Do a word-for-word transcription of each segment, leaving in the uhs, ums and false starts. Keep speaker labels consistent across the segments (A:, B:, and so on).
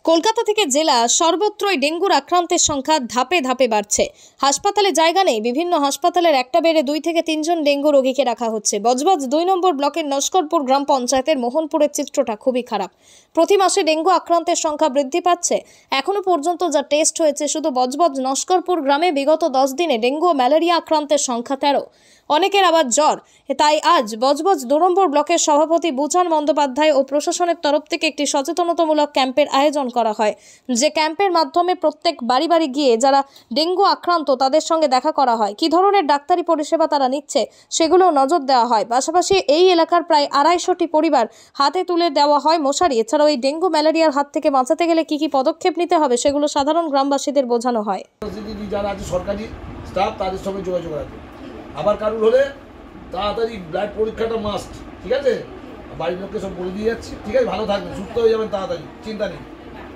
A: কলকাতা থেকে জেলা সর্বত্রই ডেঙ্গুর আক্রান্তের সংখ্যা ধাপে ধাপে বাড়ছে। হাসপাতালে জায়গা নেই, বিভিন্ন হাসপাতালের একটা বেডে দুই থেকে তিনজন ডেঙ্গু রোগীকে রাখা হচ্ছে। বজবজ দুই নম্বর ব্লকের নস্করপুর গ্রাম পঞ্চায়েতের মোহনপুরের চিত্রটা খুবই খারাপ। প্রতি মাসে ডেঙ্গু আক্রান্তের সংখ্যা বৃদ্ধি পাচ্ছে। এখনো পর্যন্ত যা টেস্ট হয়েছে শুধু বজবজ নস্করপুর গ্রামে বিগত দশ দিনে ডেঙ্গু ও ম্যালেরিয়া আক্রান্তের সংখ্যা তেরো। অনেকের আবার জ্বর। তাই আজ বজবজ দু নম্বর ব্লকের সভাপতি বুচান বন্দ্যোপাধ্যায় ও প্রশাসনের তরফ থেকে একটি সচেতনতামূলক ক্যাম্পের আয়োজন করা হয়, যে ক্যাম্পের মাধ্যমে প্রত্যেক বাড়ি বাড়ি গিয়ে যারা ডেঙ্গু আক্রান্ত তাদের সঙ্গে দেখা করা হয়, কী ধরনের ডাক্তারি পরিষেবা তারা নিচ্ছে সেগুলো নজর দেওয়া হয়। পাশাপাশি এই এলাকার প্রায় আড়াইশোটি পরিবার হাতে তুলে দেওয়া হয় মশারি। এছাড়াও এই ডেঙ্গু ম্যালেরিয়ার হাত থেকে বাঁচাতে গেলে কি কি পদক্ষেপ নিতে হবে সেগুলো সাধারণ গ্রামবাসীদের বোঝানো হয়।
B: যারা আছে সরকারি স্টাফ তাদের সঙ্গে যোগাযোগ রাখবে। আবার কারুর হলে তাড়াতাড়ি ব্লাড পরীক্ষাটা মাস্ট, ঠিক আছে? বাড়ির লোককে সব বলে দিয়ে যাচ্ছি, ঠিক আছে? ভালো থাকবেন, সুস্থ হয়ে যাবেন তাড়াতাড়ি, চিন্তা নেই।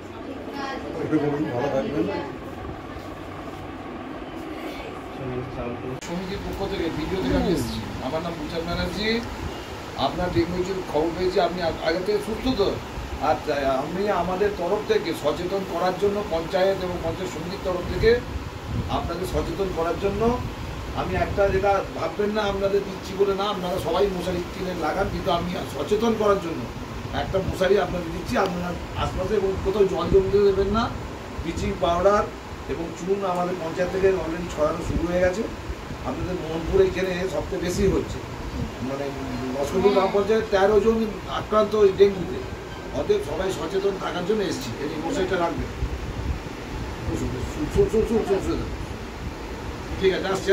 B: ভালো থাকবেন। সমিতির পক্ষ থেকে ভিডিও থেকে আমি এসেছি। আমার নাম বুচান ব্যানার্জি। আপনার ডেঙ্গুর খবর পেয়েছি, আপনি আগে থেকে সুস্থ তো। আর আমি আমাদের তরফ থেকে সচেতন করার জন্য পঞ্চায়েত এবং পঞ্চায়েত সমিতির তরফ থেকে আপনাকে সচেতন করার জন্য আমি একটা যেটা ভাববেন না আপনাদের দিচ্ছি বলে না, আপনারা সবাই মশারি কিনে লাগান, কিন্তু আমি সচেতন করার জন্য একটা মশারি আপনাদের দিচ্ছি। আপনারা আশপাশে কোথাও জল জমতে দেবেন না। ব্লিচিং পাউডার এবং চুন আমাদের পঞ্চায়েত থেকে অলরেডি ছড়ানো শুরু হয়ে গেছে। আপনাদের মোহনপুর এইখানে সবচেয়ে বেশি হচ্ছে, মানে নস্করপুর গ্রাম পঞ্চায়েত তেরো জন আক্রান্ত ওই ডেঙ্গুতে। অতএব সবাই সচেতন থাকার জন্য এসেছি। এই মশারিটা রাখবেন, ঠিক আছে? আসছে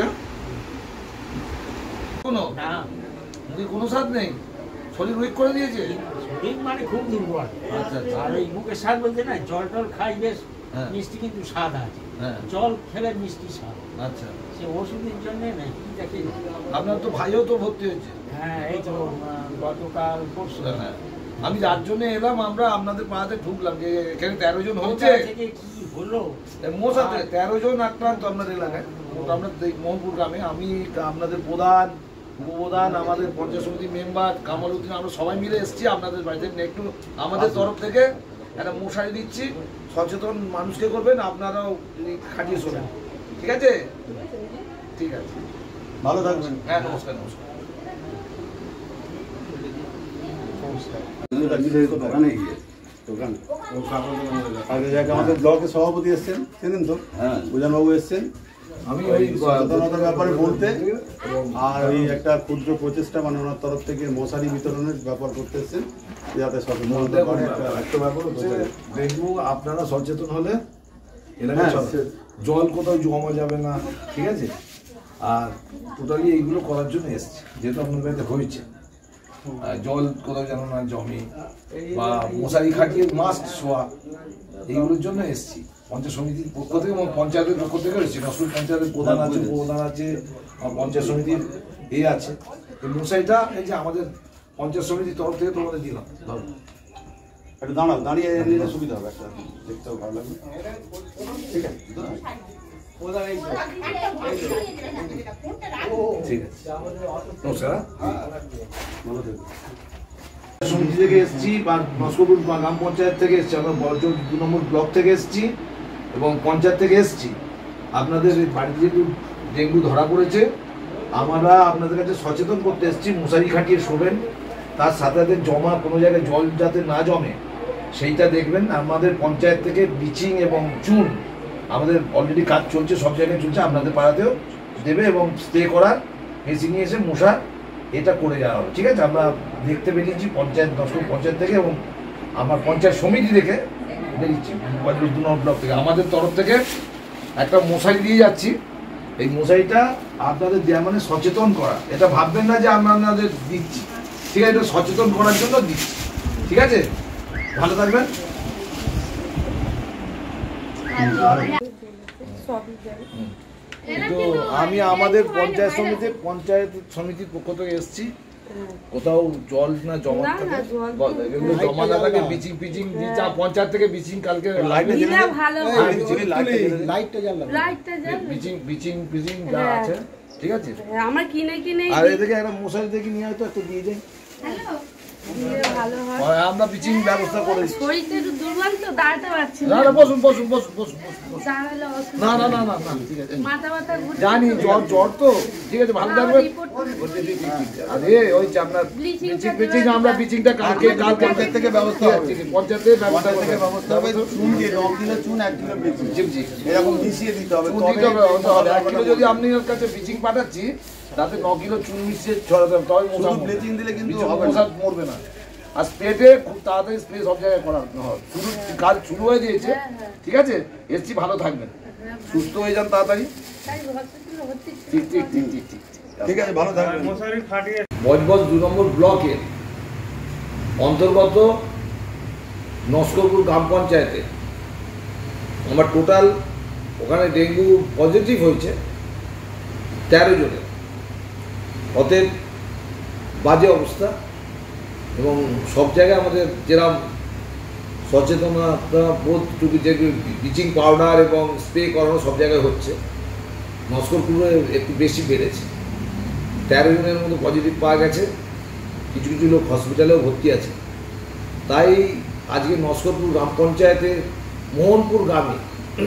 B: কোনো কোনো স্বাদ নেই, শরীর উইক করে দিয়েছে,
C: মানে খুব দুর্বল। আচ্ছা, আর ওই মুখের স্বাদ বলতে না, জল টল খাই বেশ মিষ্টি, কিন্তু স্বাদ আছে। জল খেলে মিষ্টি স্বাদ। আচ্ছা, সে ওষুধের জন্য নাকি দেখি।
B: আপনার তো ভাইও তো ভর্তি হয়েছে।
C: হ্যাঁ, এই তো গতকাল পরশু।
B: হ্যাঁ, আমি যার জন্য এলাম, আমরা আপনাদের পাড়াতে ঢুকলাম যে এখানে তেরো জন হচ্ছে।
C: কি হলো
B: মোসাতে তেরো জন আক্রান্ত আপনাদের এলাকায়, আমরা মোহনপুর গ্রামে। আমি আপনাদের প্রধান, উপপ্রধান, আমাদের পঞ্চায়েত সমিতির মেম্বার কামাল উদ্দিন, আমরা সবাই মিলে এসেছি আপনাদের বাড়িতে। একটু আমাদের তরফ থেকে একটা মশারি দিচ্ছি, সচেতন মানুষকে করবেন, আপনারাও খাটিয়ে শোনেন, ঠিক আছে? ঠিক আছে, ভালো থাকবেন। হ্যাঁ, নমস্কার। নমস্কার।
D: আমাদের ব্লকের সভাপতি এসছেন, চেনেন তো? হ্যাঁ, বুঝানবাবু এসছেন। আমি ওই সচেতনতার ব্যাপারে বলতে, আর ওই একটা ক্ষুদ্র প্রচেষ্টা মানে ওনার তরফ থেকে মশারি বিতরণের ব্যাপার করতে এসছেন, যাতে সচেতন।
B: একটা ব্যাপার হচ্ছে ডেঙ্গু, আপনারা সচেতন হলে এলাকায় জল কোথাও জমা যাবে না, ঠিক আছে? আর টোটালি এইগুলো করার জন্য এসছে, যেহেতু আপনার বাড়িতে হয়েছে। জল কোথাও যেন না জমে, বা মশারি খাটিয়ে মাস্ক শোয়া, এইগুলোর জন্য এসছি। পঞ্চায়েত সমিতির পক্ষ থেকে এবং পঞ্চায়েতের পক্ষ থেকে এসেছি। নস্করপুর পঞ্চায়েতের প্রধান আছে, প্রধান আছে, পঞ্চায়েত সমিতির এ আছে। এই মশারিটা এই যে আমাদের পঞ্চায়েত সমিতির তরফ থেকে তোমাদের দিলাম।
D: একটু দাঁড়াও, দাঁড়িয়ে নিলে সুবিধা হবে, একটা দেখতেও ভালো লাগবে। ঠিক আছে,
B: ঠিক আছে, নমস্কার। ভালো থাকবে। সমিতি থেকে এসেছি, বা নস্করপুর গ্রাম পঞ্চায়েত থেকে এসেছি, আমরা বজবজ দু নম্বর ব্লক থেকে এসেছি এবং পঞ্চায়েত থেকে এসেছি। আপনাদের বাড়িতে যেহেতু ডেঙ্গু ধরা পড়েছে, আমরা আপনাদের কাছে সচেতন করতে এসেছি। মশারি খাটিয়ে শোবেন, তার সাথে সাথে জমা কোনো জায়গায় জল যাতে না জমে সেইটা দেখবেন। আমাদের পঞ্চায়েত থেকে ব্লিচিং এবং চুন আমাদের অলরেডি কাজ চলছে, সব জায়গায় চলছে, আপনাদের পাড়াতেও দেবে এবং স্প্রে করার মেশিন নিয়ে এসে মশা এটা করে যাওয়া হবে, ঠিক আছে? আমরা দেখতে বেরিয়েছি পঞ্চায়েত, নস্করপুর পঞ্চায়েত থেকে এবং আমার পঞ্চায়েত সমিতি থেকে বেরিয়েছি, বজবজ দু নম্বর ব্লক থেকে। আমাদের তরফ থেকে একটা মশারি দিয়ে যাচ্ছি। এই মশারিটা আপনাদের দেওয়া মানে সচেতন করা, এটা ভাববেন না যে আমরা আপনাদের দিচ্ছি, ঠিক আছে? এটা সচেতন করার জন্য দিচ্ছি, ঠিক আছে? ভালো থাকবেন। তো আমি আমাদের পঞ্চায়েত সমিতি পঞ্চায়েত সমিতির পক্ষ থেকে এসেছি। কোথাও জল না জমা থাকে, এগুলো জমা না থাকে, বিচিং পিচিং যা পঞ্চায়েত থেকে বিচিং কালকে বিচিং বিচিং পিচিং যা আছে, ঠিক আছে?
E: আমরা কিনে কিনে
B: আর এদিকে একটা মশারি দেখে নিয়ে হয়তো একটু দিয়ে যাই,
E: ভালো হয়।
B: আমরা বিচিং ব্যবস্থা করেছি।
E: শরীরটা একটু দুর্বল তো দাঁড়াতে পারছি
B: না না বসুন বসুন বসুন বসুন বসুন
E: দাঁড়ালে অসুবিধা
B: না না না না না ঠিক আছে
E: মাথা ব্যথা ঘুরছে
B: জানি জ্বর জ্বর তো ঠিক আছে ভালো থাকবেন আরে ওই যে আপনার
E: Bleaching
B: ব্লিচিং
E: টা
B: ব্লিচিং
E: দেওয়া
B: আমরা
E: যাবে।
B: ব্লিচিংটা কালকে কাল পঞ্চায়েত থেকে ব্যবস্থা
D: হবে।
B: হবে পঞ্চায়েত থেকে ব্যবস্থা
D: থেকে
B: থেকে
D: ব্যবস্থা হবে চুন দিয়ে ন কিলো চুন এক কিলো ব্লিচিং
B: জি জি
D: এরকম মিশিয়ে দিতে হবে
B: চুন দিতে হবে হতে হবে এক কিলো যদি আপনি ওর কাছে ব্লিচিং পাঠাচ্ছি তাতে ন কিলো চুন মিশিয়ে ছড়াতে হবে তবে মশা
D: শুধু ব্লিচিং দিলে কিন্তু
B: কিছু
D: হবে না।
B: মশা মরবে না আর স্প্রেতে খুব তাড়াতাড়ি স্প্রে সব জায়গায় করাতে হবে শুরু কাজ শুরু হয়ে গিয়েছে ঠিক আছে এসছি ভালো থাকবেন সুস্থ হয়ে যান তাড়াতাড়ি
E: তাই হসপিটালে ভর্তি
B: ঠিক ঠিক ঠিক ঠিক ঠিক
D: ঠিক আছে ভালো থাকবেন
B: বজবজ দু নম্বর ব্লকের অন্তর্গত নস্করপুর গ্রাম পঞ্চায়েতে আমার টোটাল ওখানে ডেঙ্গু পজিটিভ হয়েছে তেরো জনের অতএব বাজে অবস্থা এবং সব জায়গায় আমাদের যেরকম সচেতনতা বোধটুকু যে ব্লিচিং পাউডার এবং স্প্রে করানো সব জায়গায় হচ্ছে নস্করপুরে একটু বেশি বেড়েছে তেরো জনের মতো পজিটিভ পাওয়া গেছে কিছু কিছু লোক হসপিটালেও ভর্তি আছে তাই আজকে নস্করপুর গ্রাম পঞ্চায়েতের মোহনপুর গ্রামে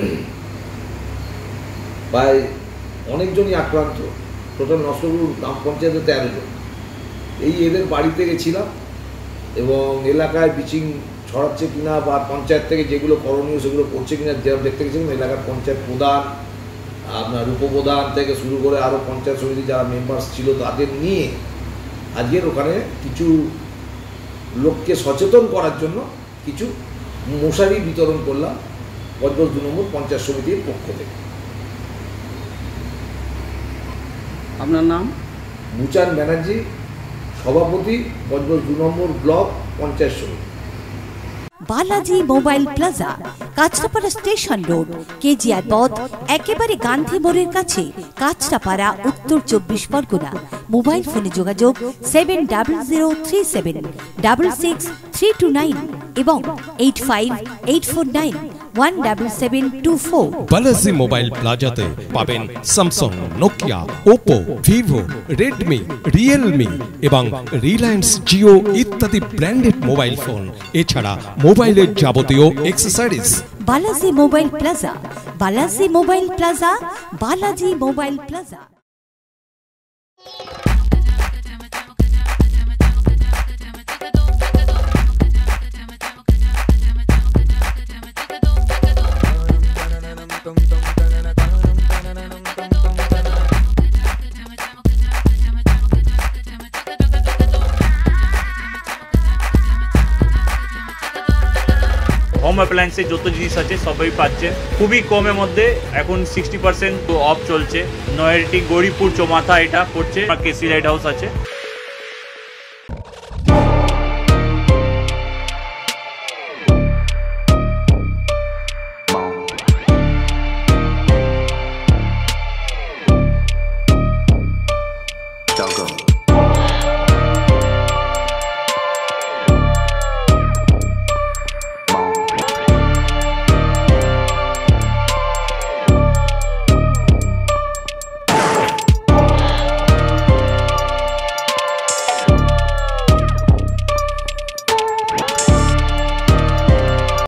B: প্রায় অনেকজনই আক্রান্ত টোটাল নস্করপুর গ্রাম পঞ্চায়েতে তেরো জন এই এদের বাড়িতে গেছিলাম এবং এলাকায় ব্লিচিং ছড়াচ্ছে কিনা বা পঞ্চায়েত থেকে যেগুলো করণীয় সেগুলো করছে কিনা যেরকম দেখতে গেছিলাম এলাকার পঞ্চায়েত প্রধান আপনার উপপ্রধান থেকে শুরু করে আরও পঞ্চায়েত সমিতি যারা মেম্বার্স ছিল তাদের নিয়ে আজকের ওখানে কিছু লোককে সচেতন করার জন্য কিছু মশারি বিতরণ করলাম বজবজ দু নম্বর পঞ্চায়েত সমিতির পক্ষ থেকে।
F: আপনার নাম?
B: মুচান ব্যানার্জি, সভাপতি বজবজ দু নম্বর ব্লক পঞ্চায়েত সমিতি।
G: Balaji mobile plaza, Kanchrapara station road, KGR পথ, একেবারে গান্ধী মোড়ের কাছে, কাঁচরাপাড়া, উত্তর চব্বিশ পরগনা। মোবাইল ফোনে যোগাযোগ seven double zero three seven double six three two nine এবং eight five eight four nine one double seven two four.
H: Balaji mobile প্লাজাতে পাবেন Samsung, Nokia, Oppo, Vivo, Redmi, Realme এবং রিলায়েন্স জিও ইত্যাদি ব্র্যান্ডেড মোবাইল ফোন, এছাড়া মোবাইলের যাবতীয় accessories.
G: Balaji mobile plaza, Balaji mobile plaza, Balaji mobile plaza.
I: Home অ্যাপ্লায়েন্সের যত জিনিস আছে সবই পাচ্ছেন খুবই কমের মধ্যে। এখন সিক্সটি পার্সেন্ট অফ চলছে। নয়ারটি গৌরীপুর চৌমাথা এটা পড়ছে, কেসি লাইট হাউস আছে।
J: Doggo.